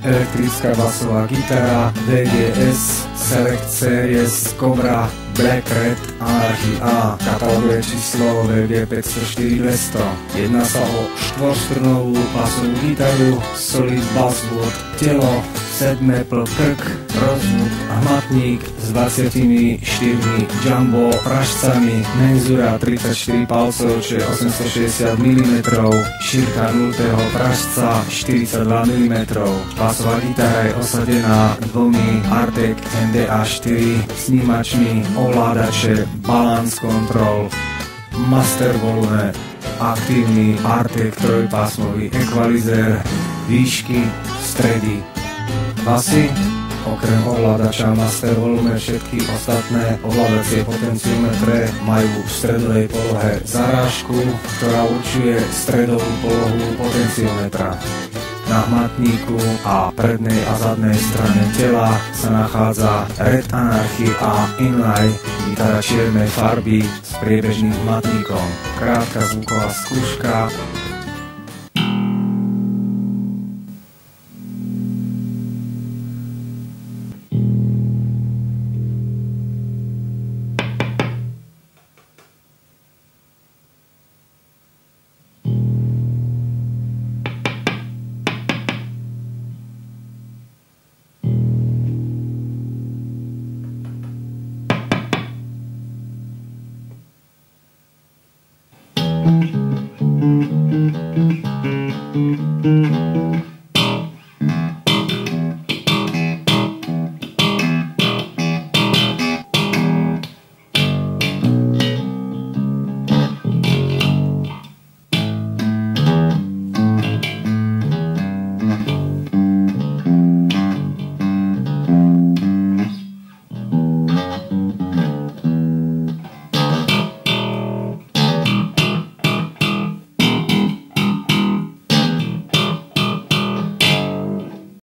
elektrická basová gitara VGS Select Series Cobra Black Red Anarchy A, katalogové číslo VG 504 200. Jedná sa o štvorstrunovú basovú gitaru, solid basswood, telo, set maple krk, rozvuk a hmatník s 24 jumbo pražcami, menzura 34 palcov, čo je 860 mm, šírka 0. pražca 42 mm. Basová gitara je osadená dvomi Artec MDA4 snímačmi, ovládače, balance control, master volume, aktívny Artec trojpásmový equalizer, výšky, stredy. Basy, okrem ovládača master volume, všetky ostatné ovládacie potenciometre majú v stredovej polohe zarážku, ktorá určuje stredovú polohu potenciometra. Na hmatníku a prednej a zadnej strane tela sa nachádza Red Anarchy a Inlay, gitara čiernej farby s priebežným hmatníkom. Krátka zvuková skúška.